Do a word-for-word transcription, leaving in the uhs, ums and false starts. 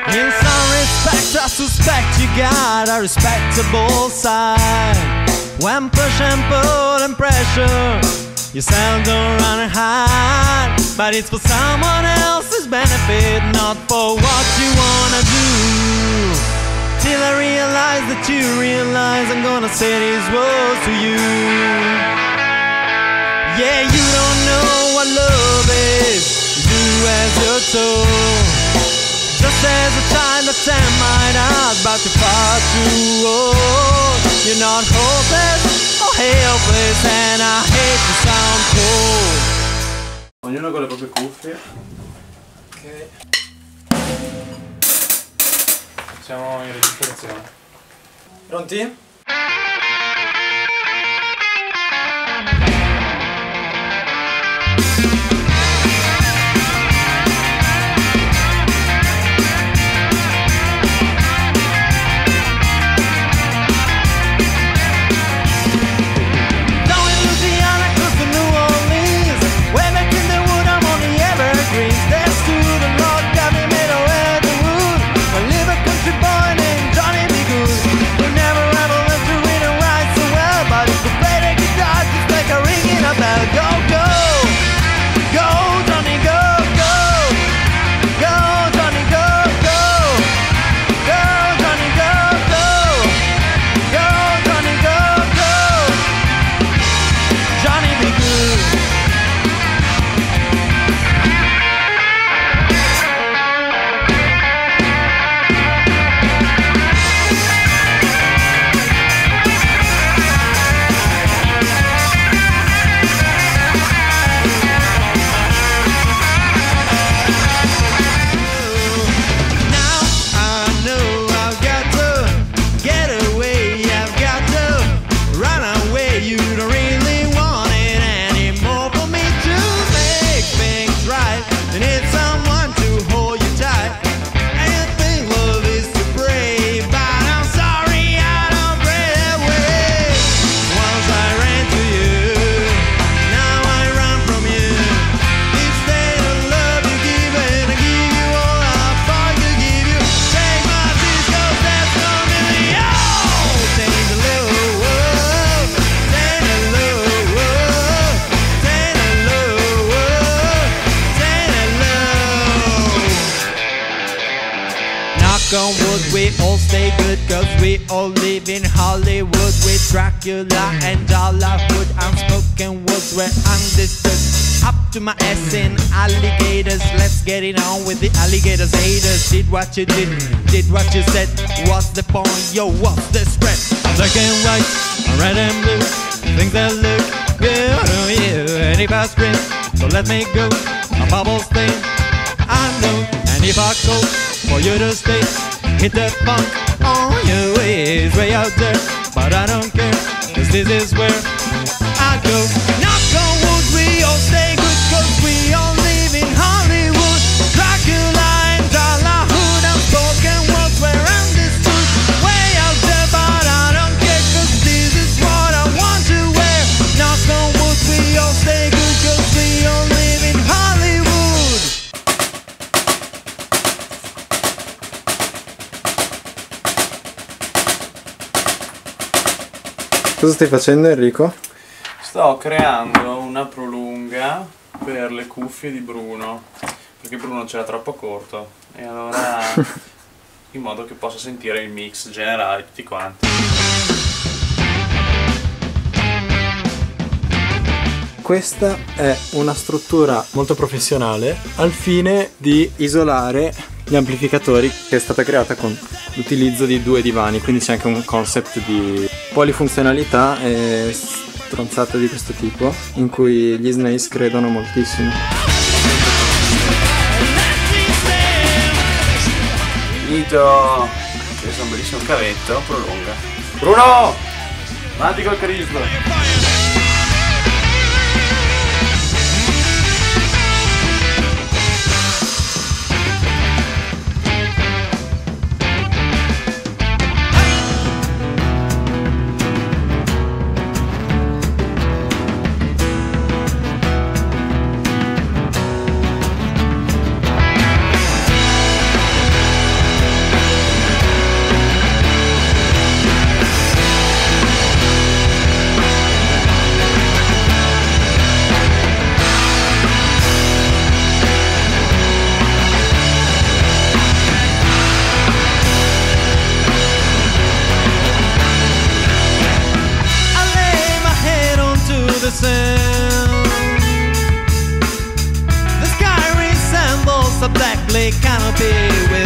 In some respects I suspect you got a respectable side. When push and pull and pressure, you seldom run and hide. But it's for someone else's benefit, not for what you wanna do. Till I realize that you realize I'm gonna say these words to you. Yeah, you don't know what love is, do as you're told. Just as a child that's ten might out, but you're far too old. You're not hopeless or helpless, and I hate to sound cold. Ognuno con le proprie cuffie. Ok. Siamo in registrazione. Pronti? On wood, we all stay good, cause we all live in Hollywood. With Dracula and Dollarhood, unspoken words were understood. Up to my ass in alligators, let's get it on with the alligators. Haters, did what you did, did what you said. What's the point, yo, what's the spread? Black and white, red and blue, things that look good on you. And if I scream, so let me go, a bubble stain, I know. And if I go for you to stay, hit that funk on your ways, way out there. But I don't care, cause this is where I go. Knock on wood, we all stay good, cause we all live in Hollywood. Dracula and Dollarhood, unspoken words were understood. Way out there, but I don't care, cause this is what I want to wear. Knock on wood, we all stay good, cause we all live in Hollywood. Cosa stai facendo, Enrico? Sto creando una prolunga per le cuffie di Bruno, perché Bruno ce l'ha troppo corto, e allora in modo che possa sentire il mix generale tutti quanti. Questa è una struttura molto professionale al fine di isolare gli amplificatori, che è stata creata con l'utilizzo di due divani, quindi c'è anche un concept di polifunzionalità e stronzate di questo tipo in cui gli Snails credono moltissimo. Finito! Questo è un bellissimo cavetto, prolunga. Bruno! Avanti col crislo! canopy with